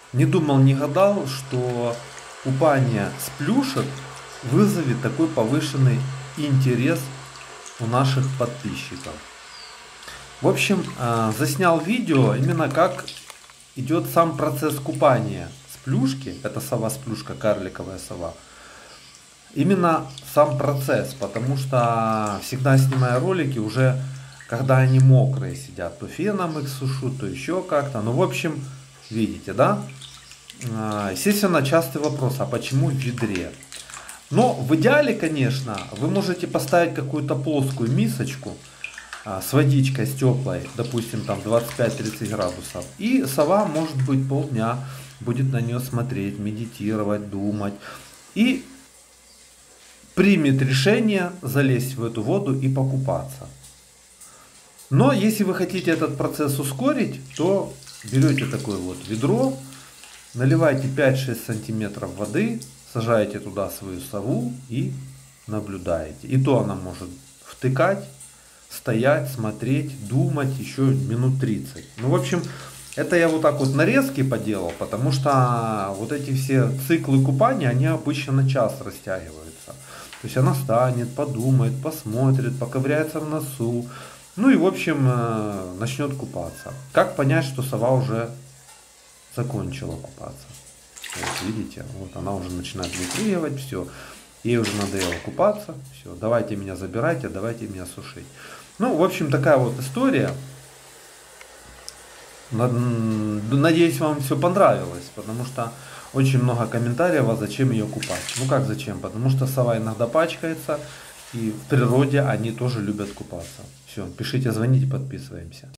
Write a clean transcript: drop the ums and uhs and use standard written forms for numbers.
Не думал, не гадал, что купание с плюшек вызовет такой повышенный интерес у наших подписчиков. В общем, заснял видео именно как идет сам процесс купания с плюшки. Это сова с плюшка, карликовая сова. Именно сам процесс, потому что всегда снимая ролики уже, когда они мокрые сидят, то феном их сушу, то еще как-то. Ну, в общем, видите, да? Естественно, частый вопрос, а почему в ведре? Но в идеале, конечно, вы можете поставить какую-то плоскую мисочку с водичкой, с теплой, допустим, там 25-30 градусов. И сова, может быть, полдня будет на нее смотреть, медитировать, думать. И примет решение залезть в эту воду и покупаться. Но если вы хотите этот процесс ускорить, то берете такое вот ведро, наливайте 5-6 сантиметров воды, сажаете туда свою сову и наблюдаете. И то она может втыкать, стоять, смотреть, думать еще минут 30. Ну, в общем, это я вот так вот нарезки поделал, потому что вот эти все циклы купания, они обычно на час растягиваются. То есть она станет, подумает, посмотрит, поковыряется в носу. Ну и в общем начнет купаться. Как понять, что сова уже закончила купаться? Вот видите, вот она уже начинает выпрыгивать, все. Ей уже надоело купаться, все, давайте меня забирайте, давайте меня сушить. Ну, в общем, такая вот история. Надеюсь, вам все понравилось, потому что очень много комментариев, а зачем ее купать. Ну как зачем? Потому что сова иногда пачкается, и в природе они тоже любят купаться. Все, пишите, звоните, подписываемся.